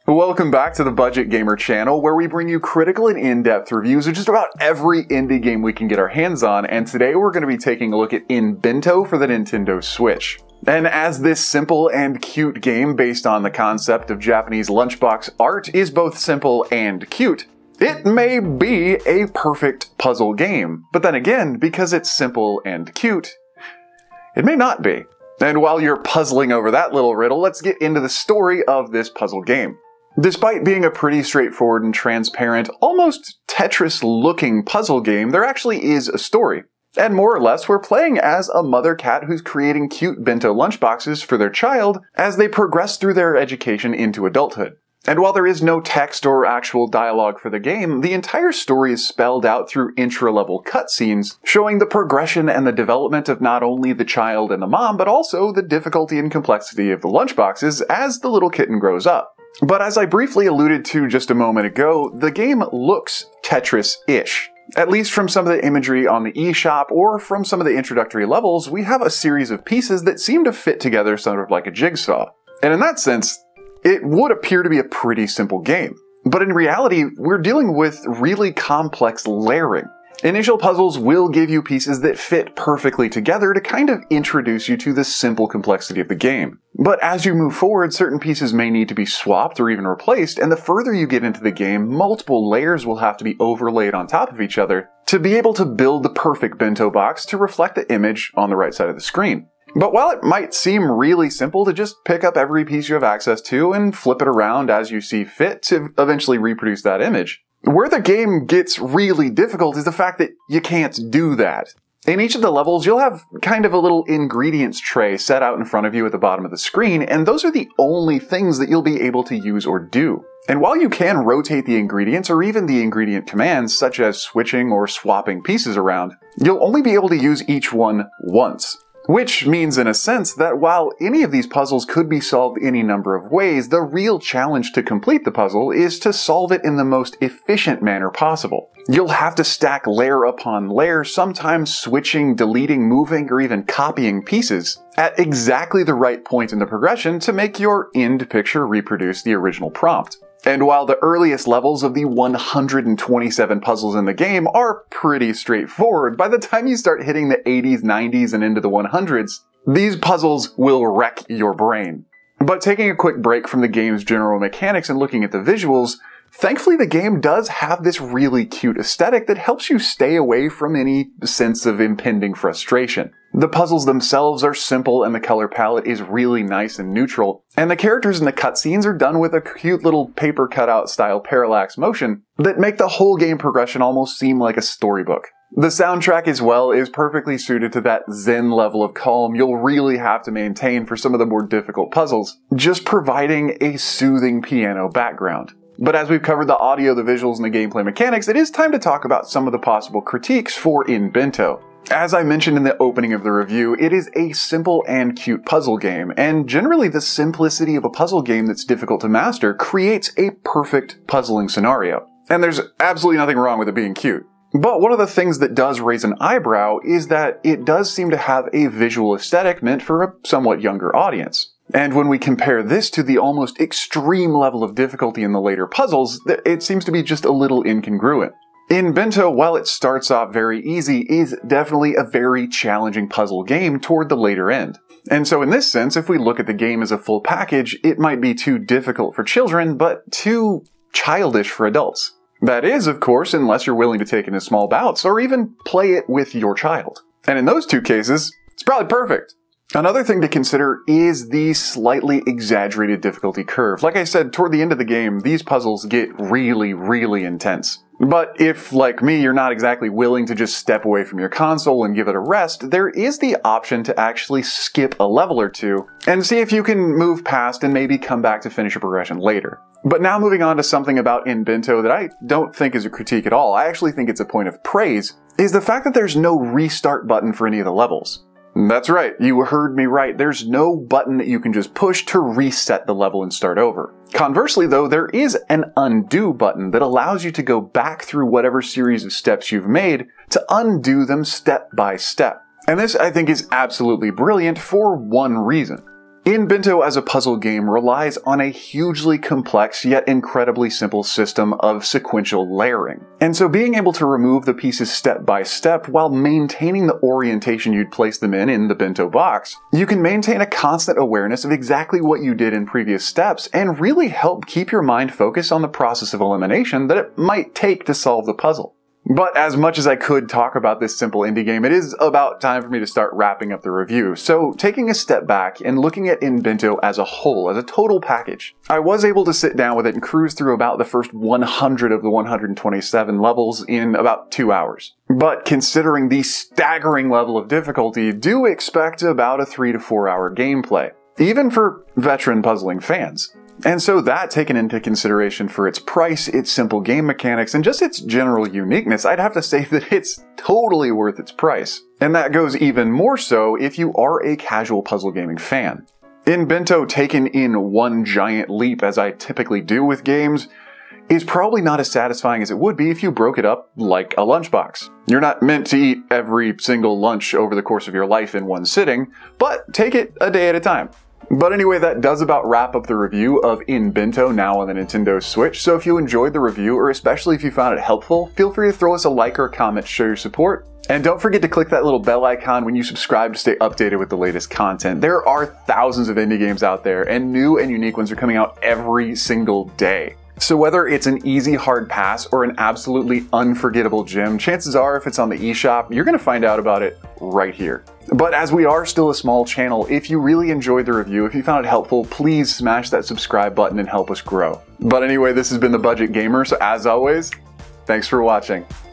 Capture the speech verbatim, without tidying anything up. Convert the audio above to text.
Welcome back to the Budget Gamer channel, where we bring you critical and in-depth reviews of just about every indie game we can get our hands on, and today we're going to be taking a look at Inbento for the Nintendo Switch. And as this simple and cute game based on the concept of Japanese lunchbox art is both simple and cute, it may be a perfect puzzle game. But then again, because it's simple and cute, it may not be. And while you're puzzling over that little riddle, let's get into the story of this puzzle game. Despite being a pretty straightforward and transparent, almost Tetris-looking puzzle game, there actually is a story. And more or less, we're playing as a mother cat who's creating cute bento lunchboxes for their child as they progress through their education into adulthood. And while there is no text or actual dialogue for the game, the entire story is spelled out through intro-level cutscenes, showing the progression and the development of not only the child and the mom, but also the difficulty and complexity of the lunchboxes as the little kitten grows up. But as I briefly alluded to just a moment ago, the game looks Tetris-ish. At least from some of the imagery on the eShop or from some of the introductory levels, we have a series of pieces that seem to fit together sort of like a jigsaw. And in that sense, it would appear to be a pretty simple game. But in reality, we're dealing with really complex layering. Initial puzzles will give you pieces that fit perfectly together to kind of introduce you to the simple complexity of the game. But as you move forward, certain pieces may need to be swapped or even replaced, and the further you get into the game, multiple layers will have to be overlaid on top of each other to be able to build the perfect bento box to reflect the image on the right side of the screen. But while it might seem really simple to just pick up every piece you have access to and flip it around as you see fit to eventually reproduce that image, where the game gets really difficult is the fact that you can't do that. In each of the levels, you'll have kind of a little ingredients tray set out in front of you at the bottom of the screen, and those are the only things that you'll be able to use or do. And while you can rotate the ingredients or even the ingredient commands, such as switching or swapping pieces around, you'll only be able to use each one once. Which means, in a sense, that while any of these puzzles could be solved any number of ways, the real challenge to complete the puzzle is to solve it in the most efficient manner possible. You'll have to stack layer upon layer, sometimes switching, deleting, moving, or even copying pieces at exactly the right point in the progression to make your end picture reproduce the original prompt. And while the earliest levels of the one hundred twenty-seven puzzles in the game are pretty straightforward, by the time you start hitting the eighties, nineties, and into the one hundreds, these puzzles will wreck your brain. But taking a quick break from the game's general mechanics and looking at the visuals, thankfully the game does have this really cute aesthetic that helps you stay away from any sense of impending frustration. The puzzles themselves are simple and the color palette is really nice and neutral, and the characters in the cutscenes are done with a cute little paper cutout style parallax motion that make the whole game progression almost seem like a storybook. The soundtrack as well is perfectly suited to that zen level of calm you'll really have to maintain for some of the more difficult puzzles, just providing a soothing piano background. But as we've covered the audio, the visuals, and the gameplay mechanics, it is time to talk about some of the possible critiques for Inbento. As I mentioned in the opening of the review, it is a simple and cute puzzle game, and generally the simplicity of a puzzle game that's difficult to master creates a perfect puzzling scenario. And there's absolutely nothing wrong with it being cute. But one of the things that does raise an eyebrow is that it does seem to have a visual aesthetic meant for a somewhat younger audience. And when we compare this to the almost extreme level of difficulty in the later puzzles, it seems to be just a little incongruent. Inbento, while it starts off very easy, is definitely a very challenging puzzle game toward the later end. And so in this sense, if we look at the game as a full package, it might be too difficult for children, but too childish for adults. That is, of course, unless you're willing to take it in small bouts or even play it with your child. And in those two cases, it's probably perfect. Another thing to consider is the slightly exaggerated difficulty curve. Like I said, toward the end of the game, these puzzles get really, really intense. But if, like me, you're not exactly willing to just step away from your console and give it a rest, there is the option to actually skip a level or two and see if you can move past and maybe come back to finish your progression later. But now moving on to something about Inbento that I don't think is a critique at all, I actually think it's a point of praise, is the fact that there's no restart button for any of the levels. That's right, you heard me right. There's no button that you can just push to reset the level and start over. Conversely though, there is an undo button that allows you to go back through whatever series of steps you've made to undo them step by step. And this, I think, is absolutely brilliant for one reason. Inbinto as a puzzle game relies on a hugely complex yet incredibly simple system of sequential layering. And so being able to remove the pieces step by step while maintaining the orientation you'd place them in in the Binto box, you can maintain a constant awareness of exactly what you did in previous steps and really help keep your mind focused on the process of elimination that it might take to solve the puzzle. But as much as I could talk about this simple indie game, it is about time for me to start wrapping up the review. So taking a step back and looking at Inbinto as a whole, as a total package, I was able to sit down with it and cruise through about the first one hundred of the one hundred twenty-seven levels in about two hours. But considering the staggering level of difficulty, do expect about a three to four hour gameplay, even for veteran puzzling fans. And so that taken into consideration for its price, its simple game mechanics, and just its general uniqueness, I'd have to say that it's totally worth its price. And that goes even more so if you are a casual puzzle gaming fan. Inbinto taken in one giant leap, as I typically do with games, is probably not as satisfying as it would be if you broke it up like a lunchbox. You're not meant to eat every single lunch over the course of your life in one sitting, but take it a day at a time. But anyway, that does about wrap up the review of Inbinto now on the Nintendo Switch, so if you enjoyed the review, or especially if you found it helpful, feel free to throw us a like or a comment to show your support. And don't forget to click that little bell icon when you subscribe to stay updated with the latest content. There are thousands of indie games out there, and new and unique ones are coming out every single day. So whether it's an easy hard pass or an absolutely unforgettable gem, chances are if it's on the eShop, you're going to find out about it right here. But as we are still a small channel, if you really enjoyed the review, if you found it helpful, please smash that subscribe button and help us grow. But anyway, this has been The Budget Gamer, so as always, thanks for watching.